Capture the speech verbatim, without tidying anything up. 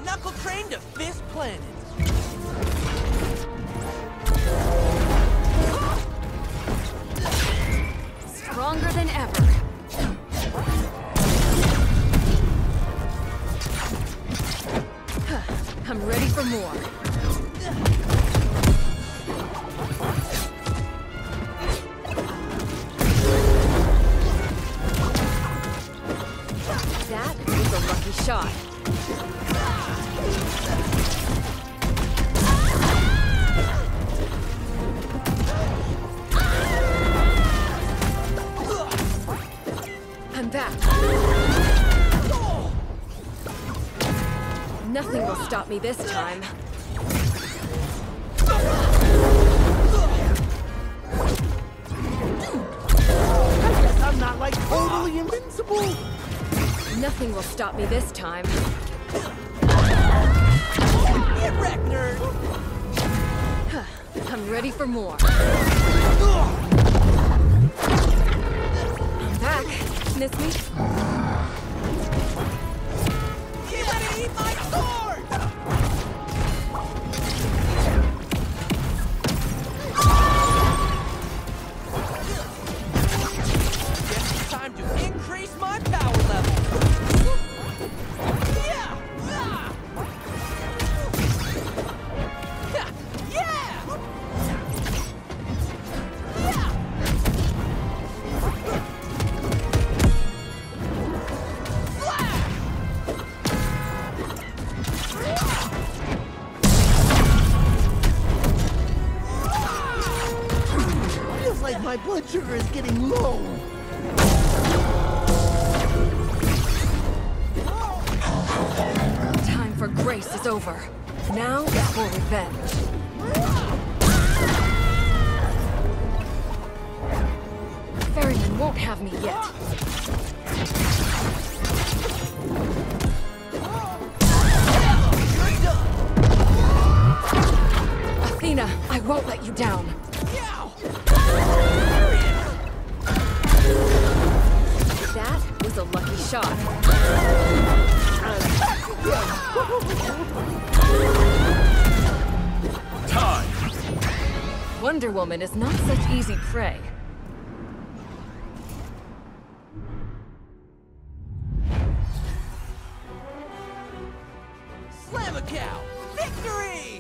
knuckle train to Fist Planet. Stronger than ever. I'm ready for more. That was a lucky shot. I'm back. Nothing will stop me this time. I guess I'm not like totally invincible. Nothing will stop me this time. Get wrecked, nerd! I'm ready for more. I'm back. Miss me? Get ready to eat my sword! Guess it's time to increase my power level. Yeah! Yeah! Feels like my blood sugar is getting low. Time for grace is over. Now it's for revenge. Ferryman won't have me yet. Athena, I won't let you down. That was a lucky shot. Time! Wonder Woman is not such easy prey. Slam a cow! Victory!